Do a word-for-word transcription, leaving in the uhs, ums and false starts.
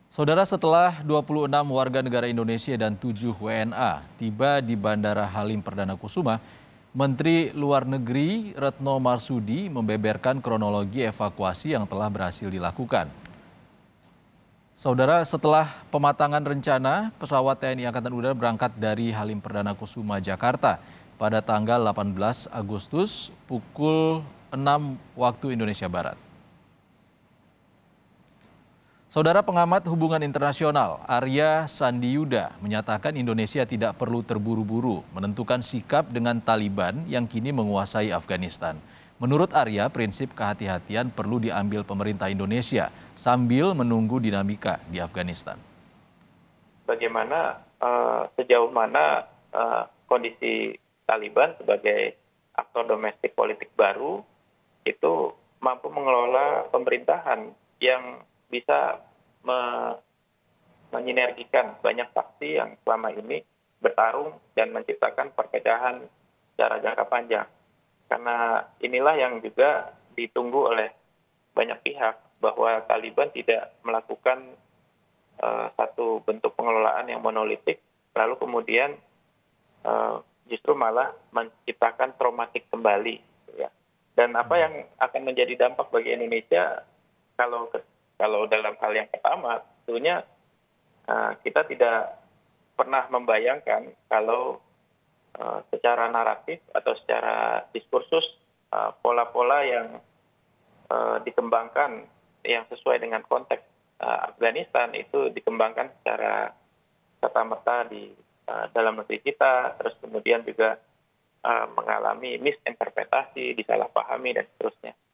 Saudara, setelah dua puluh enam warga negara Indonesia dan tujuh W N A tiba di Bandara Halim Perdana Kusuma, Menteri Luar Negeri Retno Marsudi membeberkan kronologi evakuasi yang telah berhasil dilakukan. Saudara, setelah pematangan rencana, pesawat T N I Angkatan Udara berangkat dari Halim Perdana Kusuma, Jakarta pada tanggal delapan belas Agustus pukul enam waktu Indonesia Barat. Saudara, pengamat hubungan internasional Arya Sandiyuda menyatakan Indonesia tidak perlu terburu-buru menentukan sikap dengan Taliban yang kini menguasai Afghanistan. Menurut Arya, prinsip kehati-hatian perlu diambil pemerintah Indonesia sambil menunggu dinamika di Afghanistan. Bagaimana uh, sejauh mana uh, kondisi Taliban sebagai aktor domestik politik baru itu mampu mengelola pemerintahan yang bisa me menyinergikan banyak faksi yang selama ini bertarung dan menciptakan perpecahan secara jangka panjang. Karena inilah yang juga ditunggu oleh banyak pihak, bahwa Taliban tidak melakukan uh, satu bentuk pengelolaan yang monolitik, lalu kemudian uh, justru malah menciptakan traumatik kembali. Ya. Dan apa yang akan menjadi dampak bagi Indonesia kalau Kalau dalam hal yang pertama, tentunya uh, kita tidak pernah membayangkan kalau uh, secara naratif atau secara diskursus uh, pola-pola yang uh, dikembangkan yang sesuai dengan konteks uh, Afghanistan itu dikembangkan secara serta-merta di uh, dalam negeri kita, terus kemudian juga uh, mengalami misinterpretasi, disalahpahami dan seterusnya.